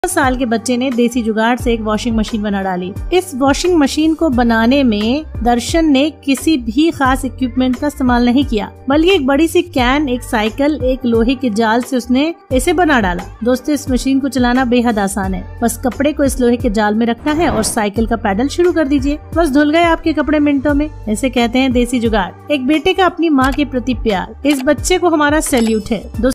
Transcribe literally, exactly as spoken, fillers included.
साल के बच्चे ने देसी जुगाड़ से एक वॉशिंग मशीन बना डाली। इस वॉशिंग मशीन को बनाने में दर्शन ने किसी भी खास इक्विपमेंट का इस्तेमाल नहीं किया, बल्कि एक बड़ी सी कैन, एक साइकिल, एक लोहे के जाल से उसने इसे बना डाला। दोस्तों, इस मशीन को चलाना बेहद आसान है। बस कपड़े को इस लोहे के जाल में रखना है और साइकिल का पैडल शुरू कर दीजिए। बस धुल गए आपके कपड़े मिनटों में। ऐसे कहते हैं देसी जुगाड़। एक बेटे का अपनी माँ के प्रति प्यार। इस बच्चे को हमारा सैल्यूट है।